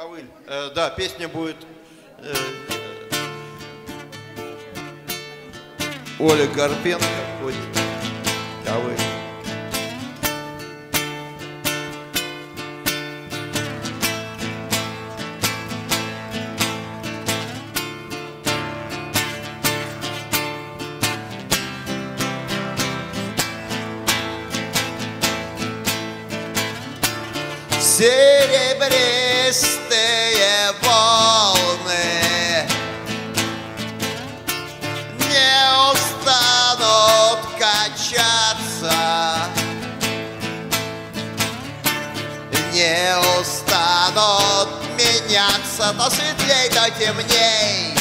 Ковыль. Да, песня будет Оля Карпенко. Ковыль. Серебристые волны не устанут качаться, не устанут меняться, то светлей, то темней.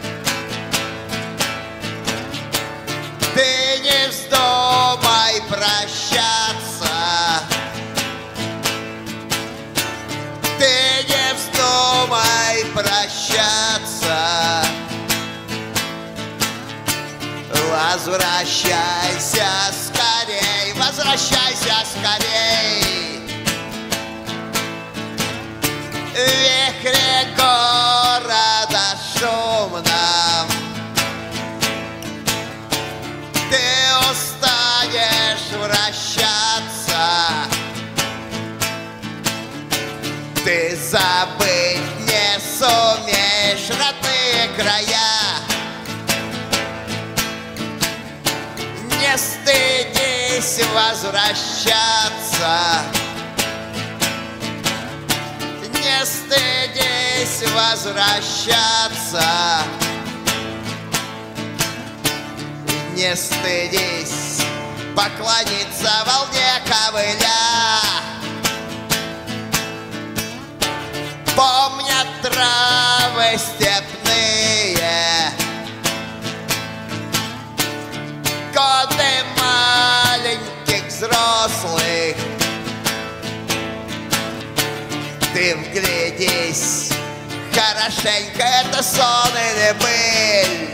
Ты не вздумай прощаться, ты не вздумай прощаться. Возвращайся скорей, возвращайся скорей. В вихре города шумном ты устанешь вращаться. Ты забыть не сумеешь родные края. Не стыдись возвращаться, не стыдись возвращаться, не стыдись поклониться волне ковыля. Помнят травы степные годы маленьких взрослых. Ты вглядись хорошенько, это сон или быль.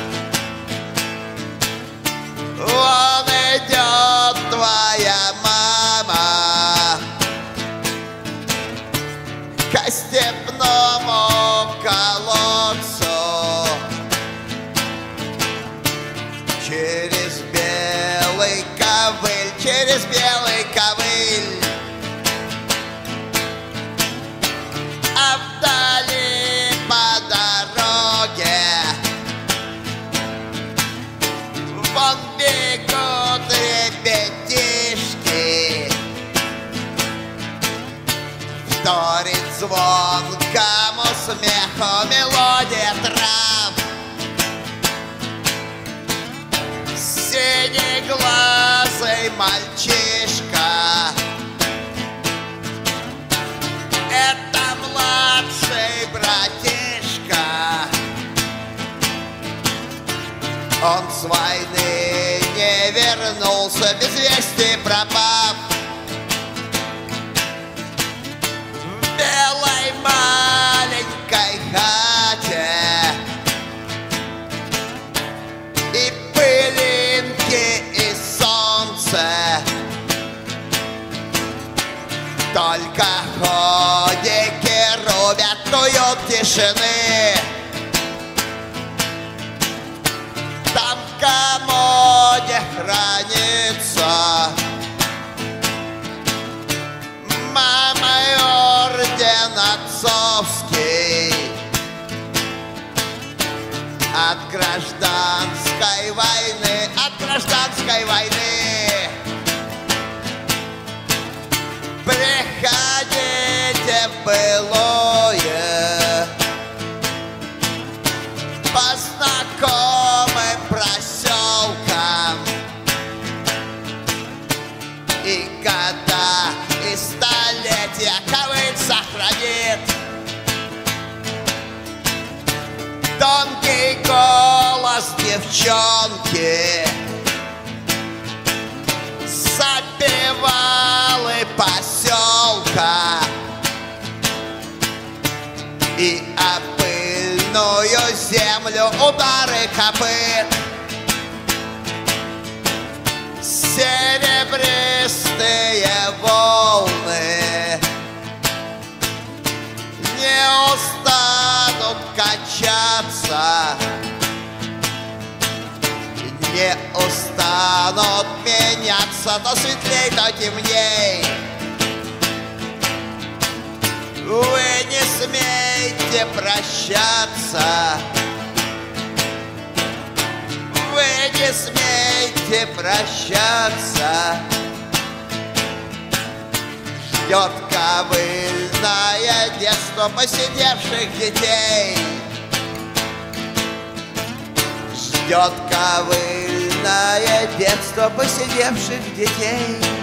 Вон идет твоя мама к степному колодцу. Через белый ковыль, через белый ковыль. А вдали по дороге вон бегут ребятишки. Вторит звонкому смеху мелодия трав. Синеглазый мальчишка — это младший братишка. Он с войны не вернулся, без вести пропав. В белой маленькой хате и пылинки, и солнце. Только ходики рубят, дуют тишины. Там в комоде хранится мамой орден отцовский от гражданской войны, от гражданской войны. Приходите в былое по знакомым проселкам, и года, и столетия ковыль сохранит тонкий голос девчонки. Запевалы поселка и о пыльную землю удары копыт. Серебристые волны не прощаться, то светлей, то темней. Вы не смейте прощаться, вы не смейте прощаться. Ждет ковыльное детство посидевших детей. Ждет ковыльное детство посидевших детей.